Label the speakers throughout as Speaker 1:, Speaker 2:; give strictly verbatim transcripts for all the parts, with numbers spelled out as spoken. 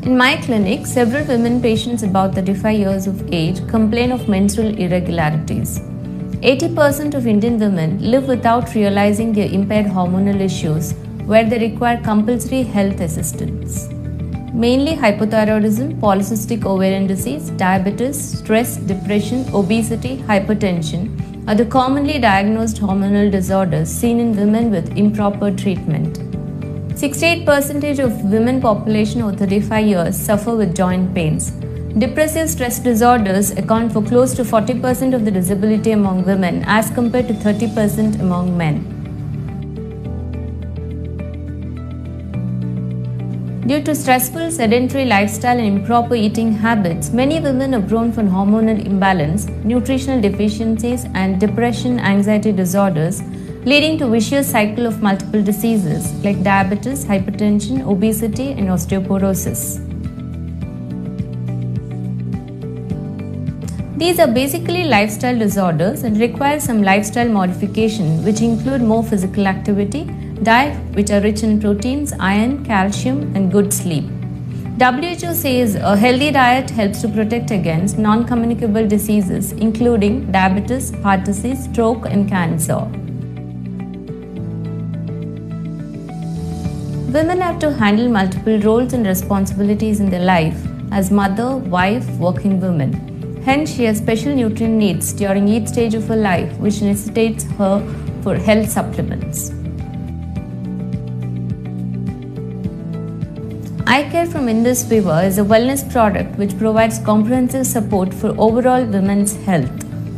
Speaker 1: In my clinic, several women patients about thirty-five years of age complain of menstrual irregularities. eighty percent of Indian women live without realizing their impaired hormonal issues, where they require compulsory health assistance. Mainly hypothyroidism, polycystic ovarian disease, diabetes, stress, depression, obesity, hypertension are the commonly diagnosed hormonal disorders seen in women with improper treatment. sixty-eight percent of women population over thirty-five years suffer with joint pains. Depressive stress disorders account for close to forty percent of the disability among women as compared to thirty percent among men. Due to stressful, sedentary lifestyle and improper eating habits, many women are prone for hormonal imbalance, nutritional deficiencies, and depression, anxiety disorders, leading to a vicious cycle of multiple diseases like diabetes, hypertension, obesity, and osteoporosis. These are basically lifestyle disorders and require some lifestyle modification, which include more physical activity, diet which are rich in proteins, iron, calcium, and good sleep. W H O says a healthy diet helps to protect against non-communicable diseases including diabetes, heart disease, stroke, and cancer. Women have to handle multiple roles and responsibilities in their life as mother, wife, working woman. Hence, she has special nutrient needs during each stage of her life, which necessitates her for health supplements. iCare from Indus Viva is a wellness product which provides comprehensive support for overall women's health.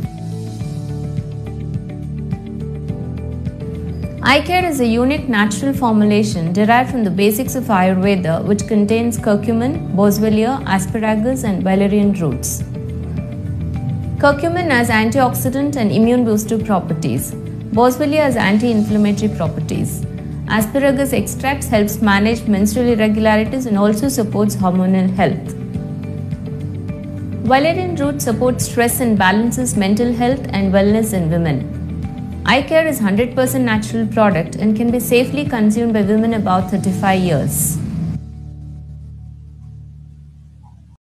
Speaker 1: iCare is a unique natural formulation derived from the basics of Ayurveda, which contains curcumin, boswellia, asparagus, and valerian roots. Curcumin has antioxidant and immune booster properties. Boswellia has anti-inflammatory properties. Asparagus extracts helps manage menstrual irregularities and also supports hormonal health. Valerian root supports stress and balances mental health and wellness in women. iCare is one hundred percent natural product and can be safely consumed by women about thirty-five years.